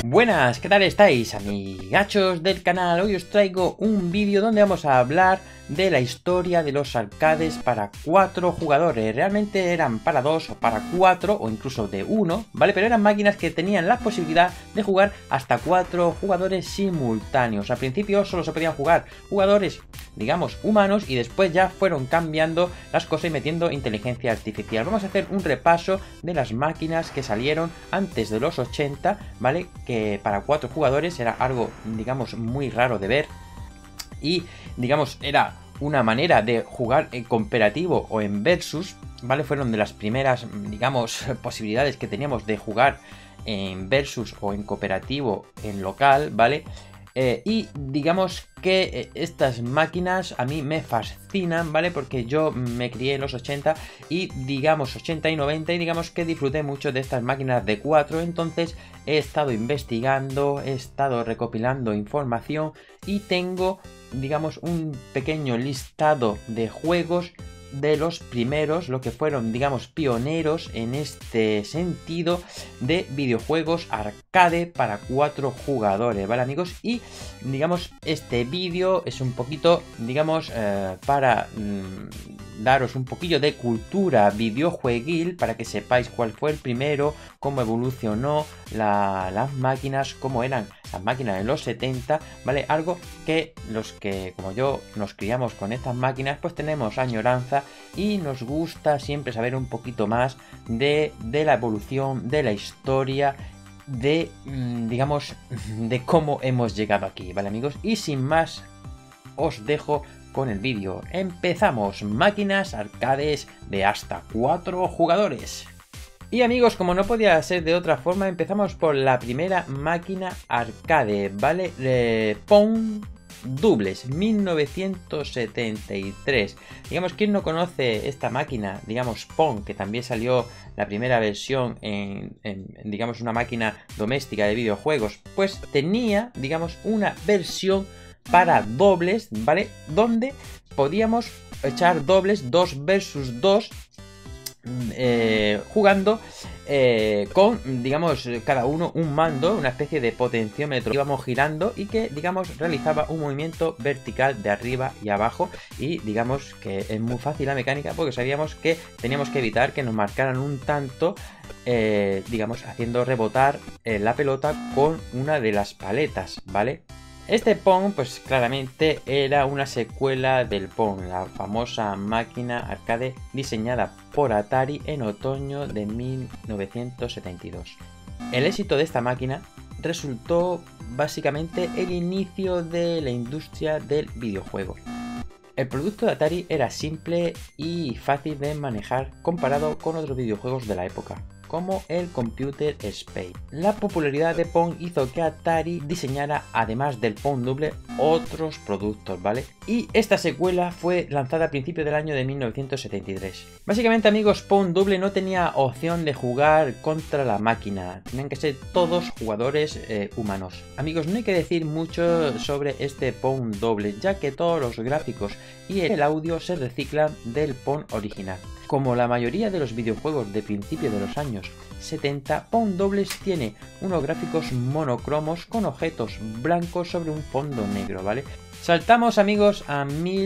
Buenas, ¿qué tal estáis, amigachos del canal? Hoy os traigo un vídeo donde vamos a hablar de la historia de los arcades para 4 jugadores. Realmente eran para 2 o para 4 o incluso de 1, ¿vale? Pero eran máquinas que tenían la posibilidad de jugar hasta 4 jugadores simultáneos. Al principio solo se podían jugar jugadores, digamos, humanos, y después ya fueron cambiando las cosas y metiendo inteligencia artificial. Vamos a hacer un repaso de las máquinas que salieron antes de los 80, ¿vale? Que para 4 jugadores era algo, digamos, muy raro de ver. Y, digamos, era una manera de jugar en cooperativo o en versus, ¿vale? Fueron de las primeras, digamos, posibilidades que teníamos de jugar en versus o en cooperativo en local, ¿vale? Y digamos que estas máquinas a mí me fascinan, ¿vale? Porque yo me crié en los 80 y digamos 80 y 90 y digamos que disfruté mucho de estas máquinas de 4. Entonces he estado investigando, he estado recopilando información y tengo, digamos, un pequeño listado de juegos de los primeros, lo que fueron, digamos, pioneros en este sentido de videojuegos arcade para 4 jugadores, ¿vale, amigos? Y, digamos, este vídeo es un poquito, digamos, para daros un poquillo de cultura videojueguil, para que sepáis cuál fue el primero, cómo evolucionó las máquinas, cómo eran las máquinas en los 70, ¿vale? Algo que los que, como yo, nos criamos con estas máquinas, pues tenemos añoranza y nos gusta siempre saber un poquito más de la evolución, de la historia, de, digamos, de cómo hemos llegado aquí, ¿vale, amigos? Y sin más, os dejo con el vídeo. Empezamos. Máquinas arcades de hasta 4 jugadores. Y amigos, como no podía ser de otra forma, empezamos por la primera máquina arcade, ¿vale? Pong Doubles, 1973. Digamos, ¿quién no conoce esta máquina? Digamos, Pong, que también salió la primera versión en digamos, una máquina doméstica de videojuegos. Pues tenía, digamos, una versión para dobles, ¿vale? Donde podíamos echar dobles 2 versus 2, jugando con, digamos, cada uno un mando, una especie de potenciómetro que íbamos girando y que, digamos, realizaba un movimiento vertical de arriba y abajo. Y digamos que es muy fácil la mecánica, porque sabíamos que teníamos que evitar que nos marcaran un tanto, digamos, haciendo rebotar la pelota con una de las paletas, ¿vale? Este Pong, pues claramente era una secuela del Pong, la famosa máquina arcade diseñada por Atari en otoño de 1972. El éxito de esta máquina resultó básicamente el inicio de la industria del videojuego. El producto de Atari era simple y fácil de manejar comparado con otros videojuegos de la época, como el Computer Space. La popularidad de Pong hizo que Atari diseñara, además del Pong Double, otros productos, ¿vale? Y esta secuela fue lanzada a principios del año de 1973. Básicamente, amigos, Pong Double no tenía opción de jugar contra la máquina, tenían que ser todos jugadores humanos. Amigos, no hay que decir mucho sobre este Pong Double, ya que todos los gráficos y el audio se reciclan del Pong original. Como la mayoría de los videojuegos de principios de los años 70, Pong Doubles tiene unos gráficos monocromos con objetos blancos sobre un fondo negro, ¿vale? Saltamos, amigos, a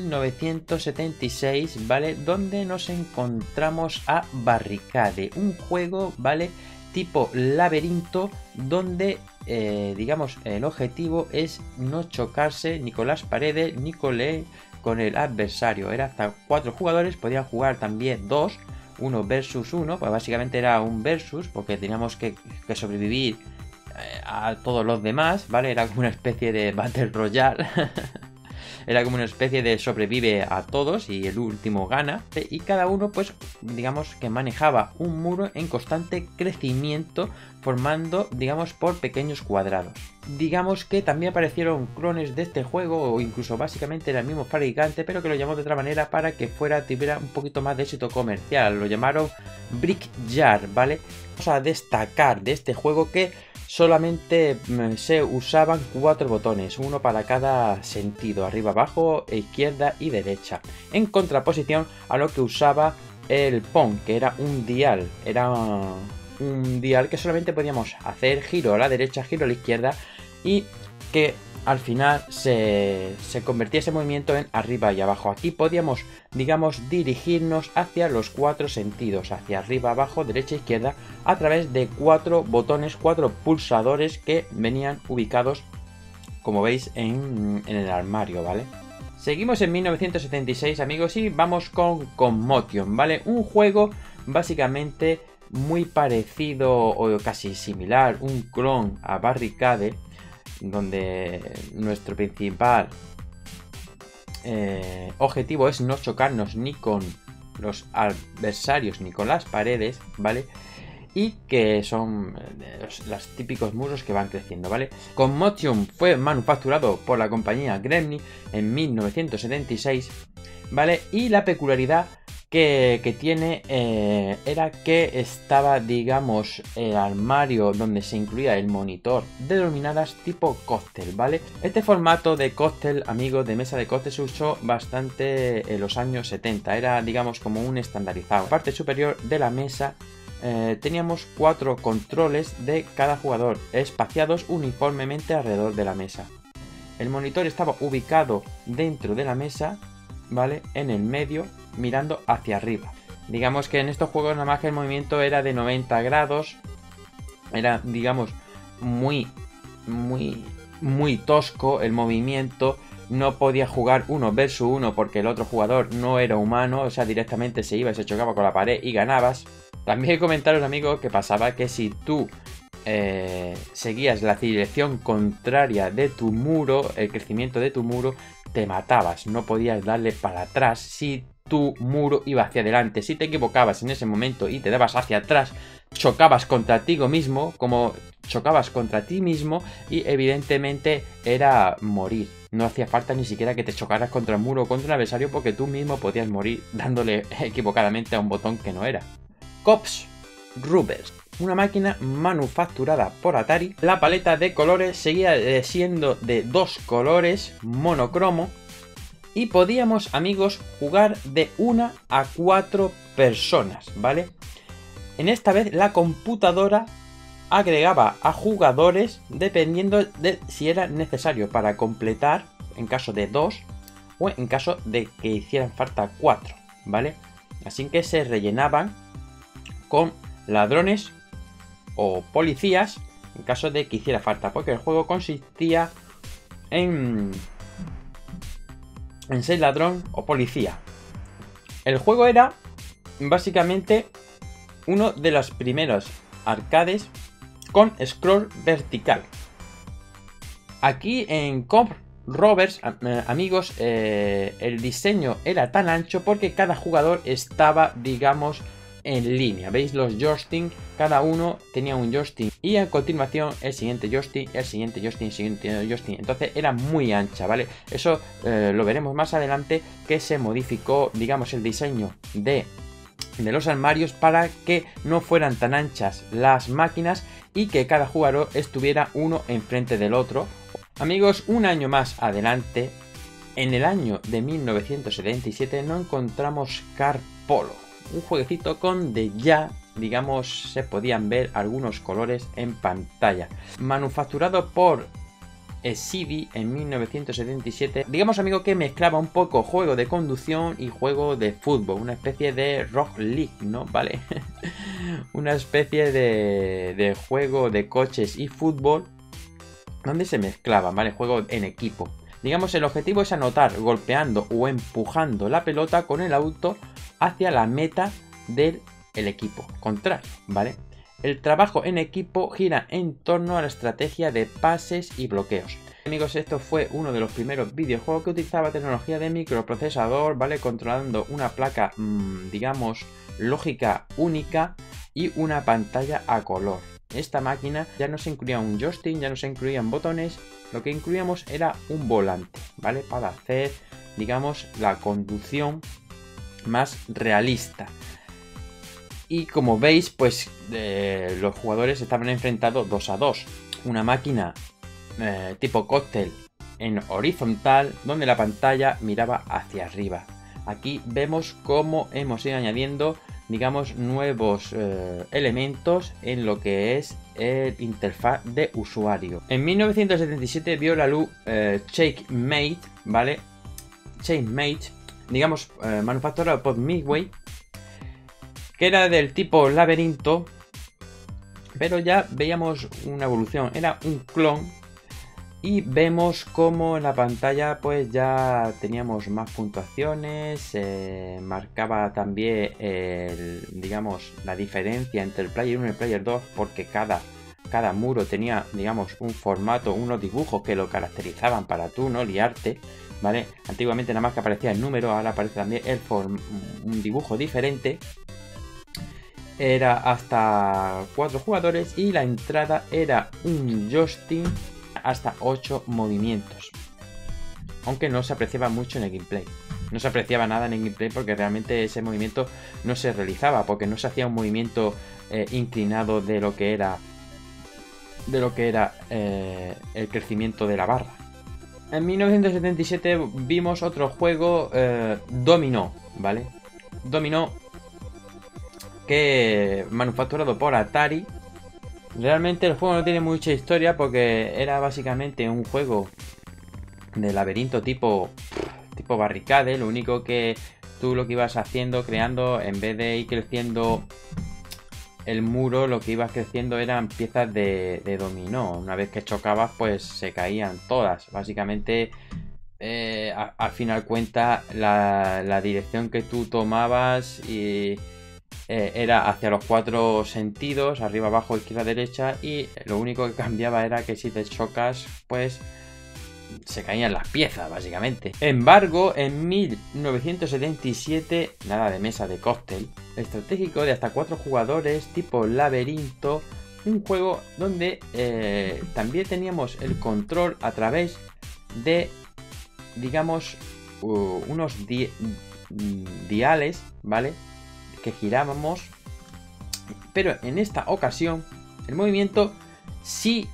1976, ¿vale? Donde nos encontramos a Barricade, un juego, ¿vale? Tipo laberinto, donde, digamos, el objetivo es no chocarse ni con las paredes ni con el adversario. Era hasta 4 jugadores, podían jugar también 2, 1 versus 1, pues básicamente era un versus, porque teníamos que sobrevivir a todos los demás, ¿vale? Era como una especie de Battle Royale. Era como una especie de sobrevive a todos y el último gana. Y cada uno, pues, digamos que manejaba un muro en constante crecimiento, formando, digamos, por pequeños cuadrados. Digamos que también aparecieron clones de este juego, o incluso básicamente era el mismo fabricante, pero que lo llamó de otra manera para que tuviera un poquito más de éxito comercial. Lo llamaron Brickyard, ¿vale? Vamos a destacar de este juego que solamente se usaban 4 botones, uno para cada sentido, arriba, abajo, izquierda y derecha, en contraposición a lo que usaba el Pong, que era un dial, era un dial que solamente podíamos hacer giro a la derecha, giro a la izquierda, y que al final se convertía ese movimiento en arriba y abajo. Aquí podíamos, digamos, dirigirnos hacia los 4 sentidos, hacia arriba, abajo, derecha, izquierda, a través de 4 botones, 4 pulsadores que venían ubicados, como veis, en el armario, ¿vale? Seguimos en 1976, amigos, y vamos con Commotion, ¿vale? Un juego básicamente muy parecido o casi similar, un clon a Barricade, donde nuestro principal objetivo es no chocarnos ni con los adversarios ni con las paredes, ¿vale? Y que son los típicos muros que van creciendo, ¿vale? Commotion fue manufacturado por la compañía Gremlin en 1976, ¿vale? Y la peculiaridad que tiene era que estaba, digamos, el armario donde se incluía el monitor, denominadas tipo cóctel, ¿vale? Este formato de cóctel, amigos, de mesa de cóctel, se usó bastante en los años 70, era, digamos, como un estandarizado. La parte superior de la mesa teníamos 4 controles de cada jugador, espaciados uniformemente alrededor de la mesa. El monitor estaba ubicado dentro de la mesa, ¿vale? En el medio, mirando hacia arriba. Digamos que en estos juegos nada más que el movimiento era de 90 grados. Era, digamos, muy tosco el movimiento. No podía jugar 1 versus 1 porque el otro jugador no era humano. O sea, directamente se iba y se chocaba con la pared y ganabas. También comentaros, amigos, que pasaba que si tú seguías la dirección contraria de tu muro, el crecimiento de tu muro, te matabas, no podías darle para atrás si tu muro iba hacia adelante. Si te equivocabas en ese momento y te dabas hacia atrás, chocabas contra ti mismo, como chocabas contra ti mismo, y evidentemente era morir. No hacía falta ni siquiera que te chocaras contra el muro o contra un adversario, porque tú mismo podías morir dándole equivocadamente a un botón que no era. Cops Rubbers, una máquina manufacturada por Atari. La paleta de colores seguía siendo de 2 colores monocromo y podíamos, amigos, jugar de 1 a 4 personas, ¿vale? En esta vez la computadora agregaba a jugadores dependiendo de si era necesario para completar en caso de 2 o en caso de que hicieran falta 4, ¿vale? Así que se rellenaban con ladrones o policías en caso de que hiciera falta, porque el juego consistía en 6 ladrón o policía. El juego era básicamente uno de los primeros arcades con scroll vertical. Aquí en Cops Rubbers, amigos, el diseño era tan ancho porque cada jugador estaba, digamos, en línea. ¿Veis los joysticks? Cada uno tenía un joystick y a continuación el siguiente joystick, el siguiente joystick, el siguiente joystick. Entonces era muy ancha, ¿vale? Eso lo veremos más adelante, que se modificó, digamos, el diseño de los armarios para que no fueran tan anchas las máquinas y que cada jugador estuviera uno enfrente del otro. Amigos, un año más adelante, en el año de 1977, nos encontramos Card Polo, un jueguecito donde ya, digamos, se podían ver algunos colores en pantalla. Manufacturado por CD en 1977. Digamos, amigo, que mezclaba un poco juego de conducción y juego de fútbol. Una especie de Rock League, ¿no? ¿Vale? Una especie de juego de coches y fútbol donde se mezclaban, ¿vale? Juego en equipo. Digamos, el objetivo es anotar golpeando o empujando la pelota con el auto hacia la meta del equipo contrario, ¿vale? El trabajo en equipo gira en torno a la estrategia de pases y bloqueos. Amigos, esto fue uno de los primeros videojuegos que utilizaba tecnología de microprocesador, ¿vale? Controlando una placa, digamos, lógica única y una pantalla a color. Esta máquina ya no se incluía un joystick, ya no se incluían botones, lo que incluíamos era un volante, ¿vale? Para hacer, digamos, la conducción más realista. Y como veis, pues los jugadores estaban enfrentados 2 a 2. Una máquina tipo cóctel en horizontal, donde la pantalla miraba hacia arriba. Aquí vemos cómo hemos ido añadiendo digamos, nuevos elementos en lo que es el interfaz de usuario. En 1977 vio la luz Checkmate, ¿vale? Checkmate, digamos, manufacturado por Midway, que era del tipo laberinto, pero ya veíamos una evolución, era un clon. Y vemos como en la pantalla pues ya teníamos más puntuaciones, marcaba también digamos, la diferencia entre el Player 1 y el Player 2, porque cada muro tenía, digamos, un formato, unos dibujos que lo caracterizaban para tú no liarte, ¿vale? Antiguamente nada más que aparecía el número, ahora aparece también un dibujo diferente. Era hasta 4 jugadores y la entrada era un joystick hasta 8 movimientos, aunque no se apreciaba mucho en el gameplay. No se apreciaba nada en el gameplay porque realmente ese movimiento no se realizaba, porque no se hacía un movimiento inclinado de lo que era el crecimiento de la barra. En 1977 vimos otro juego, Dominó, ¿vale? Dominó, que manufacturado por Atari. Realmente el juego no tiene mucha historia porque era básicamente un juego de laberinto tipo barricade. Lo único que tú lo que ibas haciendo, creando, en vez de ir creciendo el muro, lo que ibas creciendo eran piezas de dominó. Una vez que chocabas, pues se caían todas. Básicamente, al final cuenta la dirección que tú tomabas y... era hacia los 4 sentidos, arriba, abajo, izquierda, derecha, y lo único que cambiaba era que si te chocas, pues se caían las piezas, básicamente. Embargo, en 1977, nada de mesa de cóctel, estratégico de hasta 4 jugadores, tipo laberinto, un juego donde también teníamos el control a través de, digamos, unos diales, ¿vale? Que girábamos, pero en esta ocasión el movimiento sí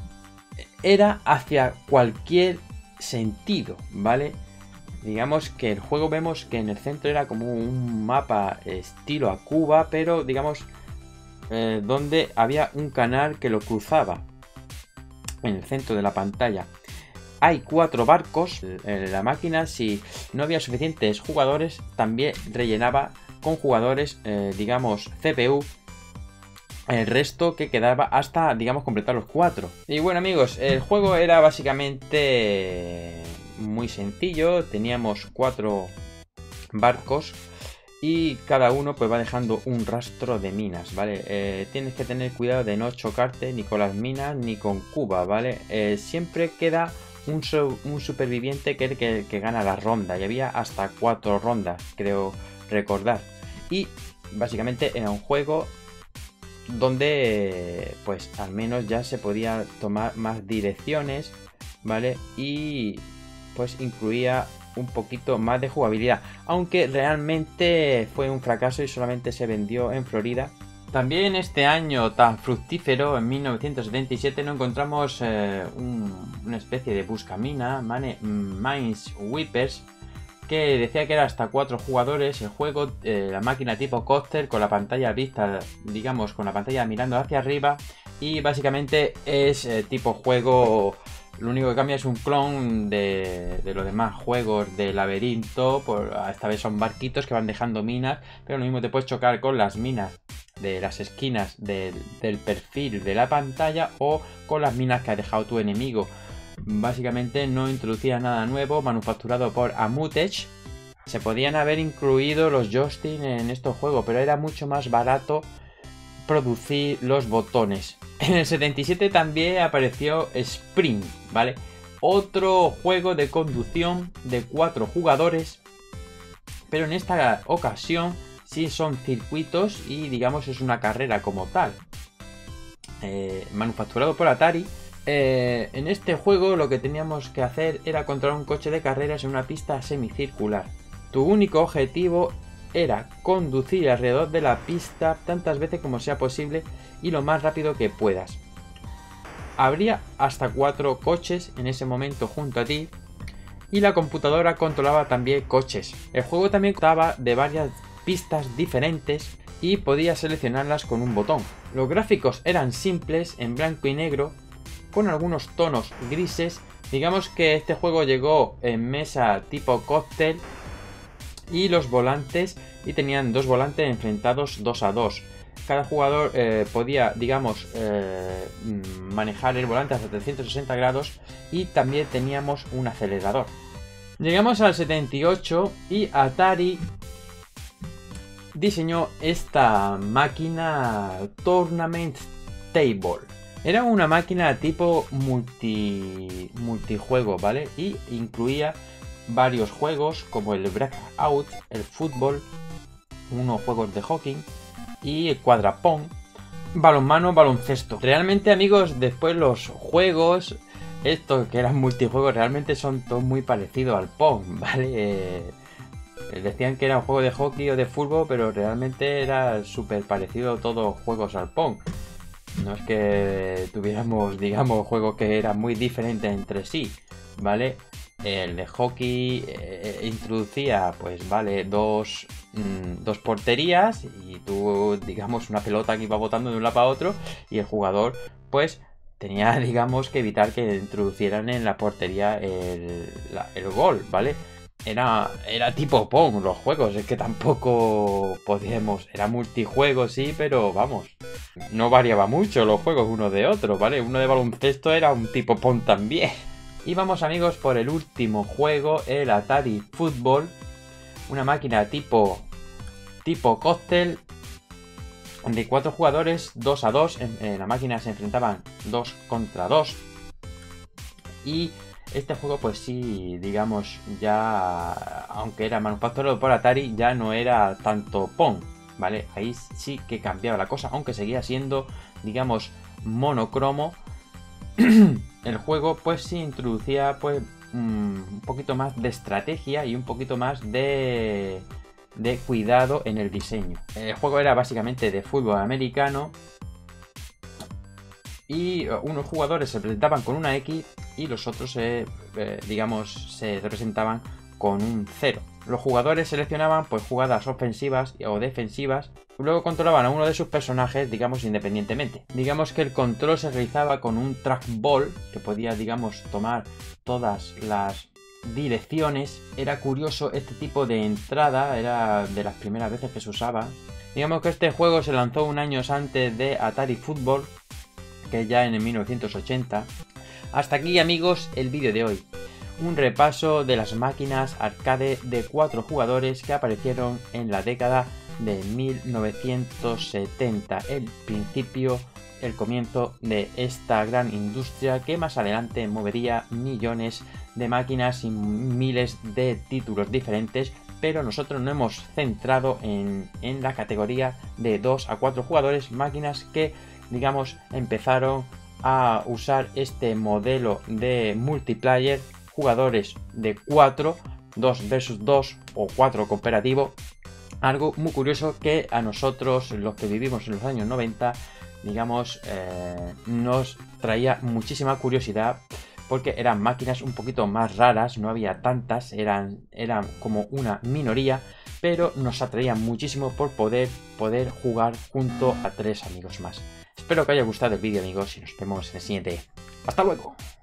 era hacia cualquier sentido, ¿vale? Digamos que el juego vemos que en el centro era como un mapa estilo a Cuba, pero digamos donde había un canal que lo cruzaba en el centro de la pantalla. Hay 4 barcos. La máquina, si no había suficientes jugadores, también rellenaba con jugadores, digamos, CPU, el resto que quedaba hasta, digamos, completar los 4. Y bueno, amigos, el juego era básicamente muy sencillo. Teníamos 4 barcos y cada uno pues va dejando un rastro de minas, ¿vale? Tienes que tener cuidado de no chocarte ni con las minas ni con Cuba, ¿vale? Siempre queda un superviviente que es el que gana la ronda, y había hasta 4 rondas, creo recordar. Y básicamente era un juego donde pues al menos ya se podía tomar más direcciones, ¿vale? Y pues incluía un poquito más de jugabilidad, aunque realmente fue un fracaso y solamente se vendió en Florida. También este año tan fructífero, en 1977, nos encontramos una especie de buscamina, Minesweepers, que decía que era hasta 4 jugadores. El juego, la máquina tipo coaster, con la pantalla vista, digamos, con la pantalla mirando hacia arriba, y básicamente es tipo juego. Lo único que cambia es un clon de los demás juegos de laberinto. Esta vez son barquitos que van dejando minas, pero lo mismo te puedes chocar con las minas de las esquinas del perfil de la pantalla o con las minas que ha dejado tu enemigo. Básicamente no introducía nada nuevo, manufacturado por Amutech. Se podían haber incluido los joysticks en estos juegos, pero era mucho más barato producir los botones. En el 77 también apareció Sprint, ¿vale? Otro juego de conducción de 4 jugadores, pero en esta ocasión sí son circuitos y digamos es una carrera como tal. Manufacturado por Atari. En este juego lo que teníamos que hacer era controlar un coche de carreras en una pista semicircular. Tu único objetivo era conducir alrededor de la pista tantas veces como sea posible y lo más rápido que puedas. Habría hasta 4 coches en ese momento junto a ti, y la computadora controlaba también coches. El juego también contaba de varias pistas diferentes y podías seleccionarlas con un botón. Los gráficos eran simples, en blanco y negro, con algunos tonos grises. Digamos que este juego llegó en mesa tipo cóctel y los volantes, y tenían dos volantes enfrentados 2 a 2. Cada jugador podía, digamos, manejar el volante hasta 360 grados y también teníamos un acelerador. Llegamos al 78 y Atari diseñó esta máquina Tournament Table. Era una máquina tipo multijuego, ¿vale? Y incluía varios juegos como el Breakout, el fútbol, unos juegos de hockey y el cuadrapón, balonmano, baloncesto. Realmente, amigos, después los juegos, estos que eran multijuegos, realmente son todos muy parecidos al Pong, ¿vale? Decían que era un juego de hockey o de fútbol, pero realmente era súper parecido a todos los juegos al Pong. No es que tuviéramos, digamos, juegos que eran muy diferentes entre sí, ¿vale? El de hockey introducía, pues vale, dos porterías y tú, digamos, una pelota que iba botando de un lado para otro, y el jugador, pues, tenía, digamos, que evitar que introducieran en la portería el gol, ¿vale? Era tipo Pong los juegos, es que tampoco podíamos, era multijuego sí, pero vamos, no variaba mucho los juegos uno de otro, ¿vale? Uno de baloncesto era un tipo Pong también. Y vamos, amigos, por el último juego, el Atari Football, una máquina tipo cóctel de 4 jugadores, 2 a 2, en la máquina se enfrentaban 2 contra 2. Y este juego, pues sí, digamos, ya, aunque era manufacturado por Atari, ya no era tanto Pong, ¿vale? Ahí sí que cambiaba la cosa, aunque seguía siendo, digamos, monocromo. El juego, pues sí introducía, pues, un poquito más de estrategia y un poquito más de cuidado en el diseño. El juego era básicamente de fútbol americano y unos jugadores se presentaban con una X y los otros digamos, se representaban con un 0. Los jugadores seleccionaban, pues, jugadas ofensivas o defensivas. Luego controlaban a uno de sus personajes, digamos, independientemente. Digamos que el control se realizaba con un trackball que podía, digamos, tomar todas las direcciones. Era curioso este tipo de entrada, era de las primeras veces que se usaba. Digamos que este juego se lanzó un año antes de Atari Football, que ya en el 1980. Hasta aquí, amigos, el vídeo de hoy. Un repaso de las máquinas arcade de 4 jugadores que aparecieron en la década de 1970. El comienzo de esta gran industria que más adelante movería millones de máquinas y miles de títulos diferentes. Pero nosotros nos hemos centrado en la categoría de 2 a 4 jugadores, máquinas que, digamos, empezaron a usar este modelo de multiplayer, jugadores de 4, 2 versus 2 o 4 cooperativo. Algo muy curioso que a nosotros, los que vivimos en los años 90, digamos, nos traía muchísima curiosidad, porque eran máquinas un poquito más raras, no había tantas, eran como una minoría, pero nos atraía muchísimo por poder jugar junto a 3 amigos más. Espero que os haya gustado el vídeo, amigos, y nos vemos en el siguiente. ¡Hasta luego!